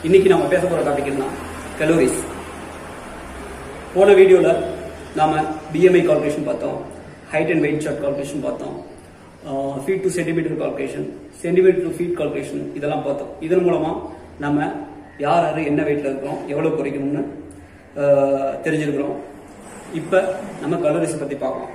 இன்னைக்கு நாம பேச போற டாபிக் என்ன கலோரிஸ். போன வீடியோல நாம BMI கால்குலேஷன் பார்த்தோம், height and weight chart calculation பார்த்தோம், feet to centimeter calculation, centimeter to feet calculation இதெல்லாம் பார்த்தோம். இதன் மூலமா நம்ம யார் யாரு என்ன வெயிட்ல இருக்கோம், எவ்வளவு குறைக்கணும்னு தெரிஞ்சிருக்கிறோம். இப்ப நம்ம கலோரிஸ் பத்தி பார்க்கலாம்.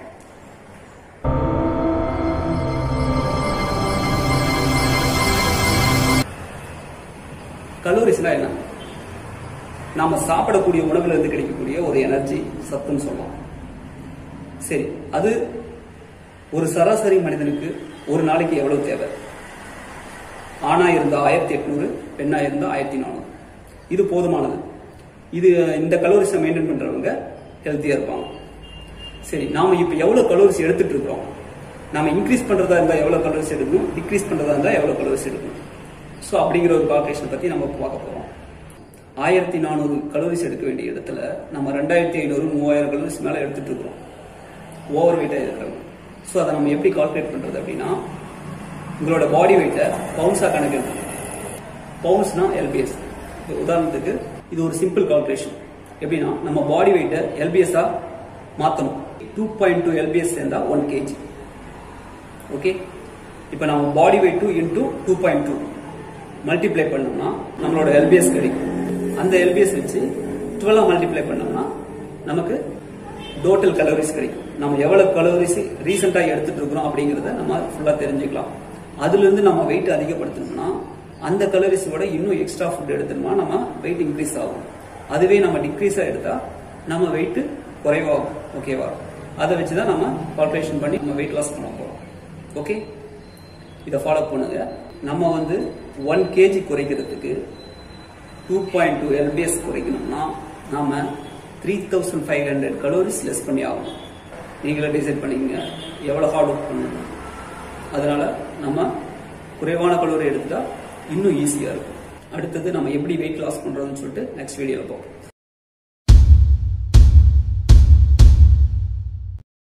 கலோரிஸ்னா என்ன? நாம சாப்பிடக்கூடிய உணவுல இருந்து கிடைக்கக்கூடிய ஒரு எனர்ஜி, சத்துன்னு சொல்லலாம். சரி, அது ஒரு சராசரி மனிதனுக்கு ஒரு நாளைக்கு எவ்வளவு தேவை? ஆணா இருந்தா 1800, பெண்ணா இருந்தா 1400. இது போதுமானது. இந்த கலோரிஸை மெயின்டைன் பண்றவங்க ஹெல்த்தியா இருப்பாங்க. சரி, நாம இப்ப எவ்வளவு கலோரிஸ் எடுத்துட்டு இருக்கிறோம்? நாம இன்க்ரீஸ் பண்றதா இருந்தா எவ்வளவு கலோரிஸ் எடுக்கணும், டிக்ரீஸ் பண்றதா இருந்தா எவ்வளவு கலோரிஸ் எடுக்கணும்? ஸோ அப்படிங்கிற ஒரு கால்குலேஷன் பத்தி நம்ம பார்க்க போறோம். 1400 கலோரிஸ் எடுக்க வேண்டிய இடத்துல நம்ம 2500, 3000 கலோரிஸ் மேல எடுத்துட்டு இருக்கிறோம், ஓவர் வெயிட்டா இருக்கிறோம். ஸோ அதை நம்ம எப்படி கால்குலேட் பண்றது அப்படின்னா, உங்களோட பாடி வெயிட்டை பவுன்ஸா கணக்கெடுக்கணும். பவுன்ஸ்னா LBS. உதாரணத்துக்கு இது ஒரு சிம்பிள் கால்குலேஷன். எப்படின்னா, நம்ம பாடி வெயிட்டை LBS-ஆ மாத்தணும். 2.2 LBS சேர்ந்தா 1 kg. ஓகே, இப்போ நம்ம பாடி வெயிட் 2 into 2.2 மல்டிப்ளை பண்ணோம்னா நம்மளோட LBS கிடைக்கும். அந்த LBS வச்சு 12 மல்டிப்ளை பண்ணோம்னா நமக்கு டோட்டல் கலோரிஸ் கிடைக்கும். நம்ம எவ்வளவு கலோரிஸ் ரீசெண்டா எடுத்துட்டு இருக்கிறோம் அப்படிங்கறத நம்ம ஃபுல்லா தெரிஞ்சுக்கலாம். அதுல இருந்து நம்ம வெயிட் அதிகப்படுத்தணும்னா அந்த கலோரிஸோட இன்னும் எக்ஸ்ட்ரா ஃபுட் எடுத்தோம்னா நம்ம வெயிட் இன்க்ரீஸ் ஆகும். அதுவே நம்ம டிக்ரீஸா எடுத்தா நம்ம வெயிட் குறைவாகும். ஓகேவா? அதை வச்சுதான் நம்ம கால்குலேஷன் பண்ணி நம்ம வெயிட் லாஸ் பண்ண போறோம். ஓகே, இதை ஃபாலோ பண்ணுங்க. நம்ம 1 kg குறைக்கிறதுக்கு 2.2 LBS குறைக்கணும்னா நாம 3500 கலோரிஸ் லெஸ் பண்ணி ஆகணும். நீங்களே டிசைட் பண்ணிக்கங்க எவ்வளவு ஹார்ட் ஒர்க் பண்ணணும். அதனால நம்ம குறைவான கலோரி எடுத்துட்டா இன்னும் ஈஸியா இருக்கும். அடுத்தது நம்ம எப்படி வெயிட் லாஸ் பண்றோம்னு சொல்லிட்டு நெக்ஸ்ட் வீடியோல பார்ப்போம்.